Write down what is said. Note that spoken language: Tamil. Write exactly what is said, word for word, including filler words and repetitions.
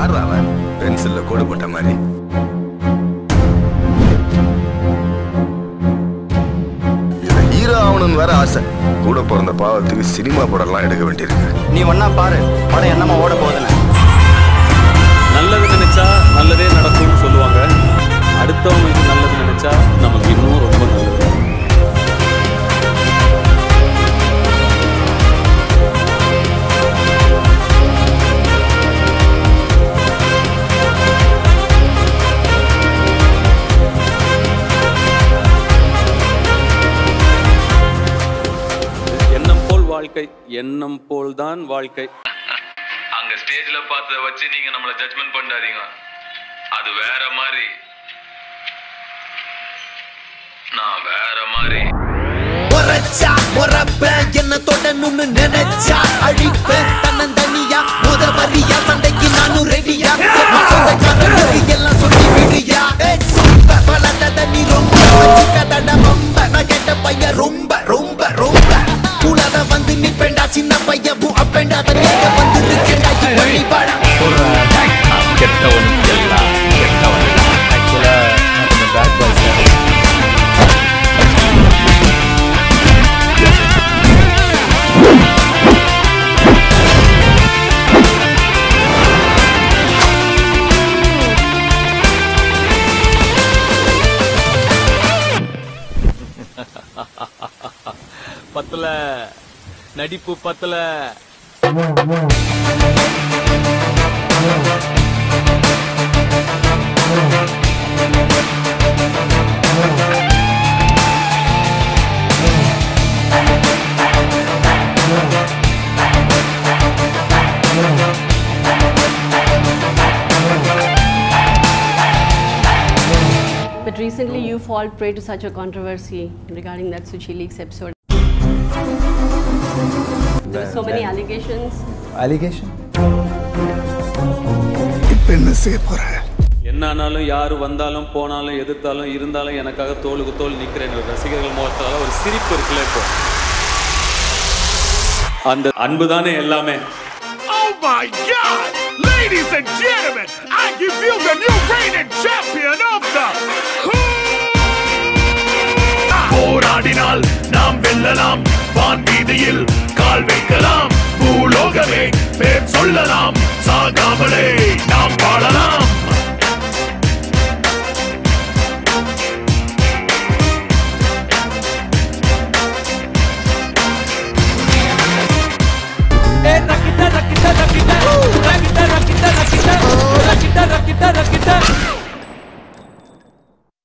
யார் அவன் பென்சில்ல கோடு போட்ட மாதிரி? இது ஹீரோ ஆகணும்னு வேற ஆசை. கூட பிறந்த பாவத்துக்கு சினிமா படம்லாம் எடுக்க வேண்டியிருக்கு. நீ ஒன்னா பாரு, படம் என்னமா ஓட போகுதுன்னு. நல்லது நினைச்சா நல்லதே நடக்கும்னு சொல்லுவாங்க. அடுத்தவங்களுக்கு நல்லது நினைச்சா நமக்கு இன்னும் ரொம்ப நல்லது. எண்ணம் போல் வாழ்க்கை, எண்ணம் போல் தான் வாழ்க்கை. அங்க ஸ்டேஜ்ல பார்த்தத வச்சு நீங்க நம்மள ஜட்ஜ்மென்ட் பண்ணாதீங்க. அது வேற மாதிரி, நான் வேற மாதிரி. ஒரச்சா ஒரப்ப என்ன தொடணும்னு நினைச்சா அழிப்பேன் தன்னந்தனியா உதவறியா சண்டைக்கு நானும் ரெடியா சொந்தக்காரங்களுக்கு எல்லாம் சொல்லி விடியா சொந்த பலத்தை நீ ரொம்ப வச்சுக்கதட ரொம்ப நான் கேட்ட பையன் ரொம்ப ரொம்ப ரொம்ப கூடாத வந்து நிப்பேண்டா சின்ன பையன் பூ அப்பேண்டா தனியாக வந்து இருக்கேண்டா இப்படி வாழ கெட்டவன் எல்லாம் கெட்டவன். ஆக்சுவலா நான் பேட் பாய்ஸ் பத்தல நடிப்பு பத்தல. But recently you fall prey to such a controversy regarding that Suchi Leaks episode. There were so many allegations. Allegation? இப்ப என்ன செய்ய போற? என்ன ஆனாலும் யாரு வந்தாலும் போனாலும் எதிர்த்தாலும் இருந்தாலும் எனக்காக தோளுக்கு தோல் நிக்கிற எங்க ரசிகர்கள் முகத்தால ஒரு சிரிப்பு இருக்குல்ல. இப்போ அந்த அன்பு தானே எல்லாமே. Oh my God! Ladies and gentlemen, I give you the new reigning champion of the போராடினால் நாம் வெல்லலாம், வான் வீதியில் கால் வைக்கலாம், பூலோகமே பேர் சொல்லலாம், சாகாமலே நாம் வாழலாம். Ragida, Ragida, Ragida.